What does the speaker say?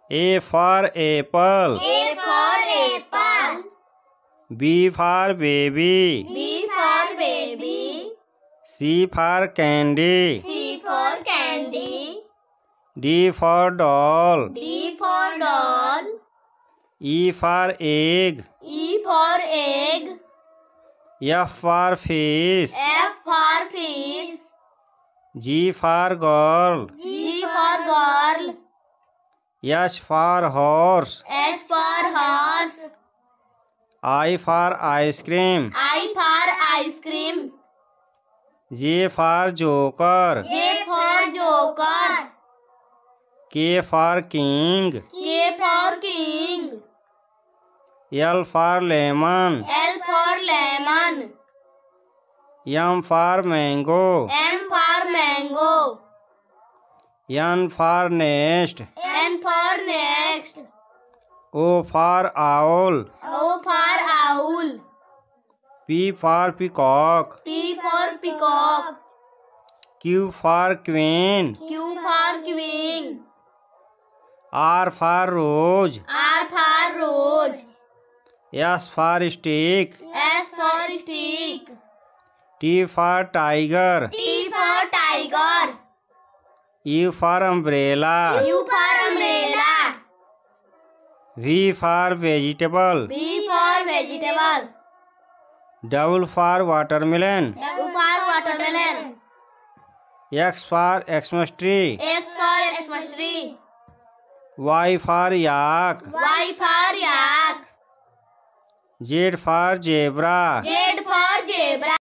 A for apple. A for apple. B for baby. B for baby. C for candy. C for candy. D for doll. D for doll. E for egg. E for egg. F for fish. F for fish. G for girl. G for girl. H for horse. H for horse. I for ice cream. I for ice cream. J for joker. J for joker. K for king. K for king. L for lemon. L for lemon. M for mango. M for mango. N for nest. N for nest. O for owl. O for owl. P for peacock. P for peacock. Q for queen. Q for queen. R for rose. R for rose. S for stick. S for stick. T for tiger. T for tiger. U for umbrella. U for umbrella. V for vegetable. V for vegetable. W for watermelon. U for watermelon. X for Xmas tree. X for Xmas tree. Y for yak. Y for yak. Z for zebra. Z for zebra.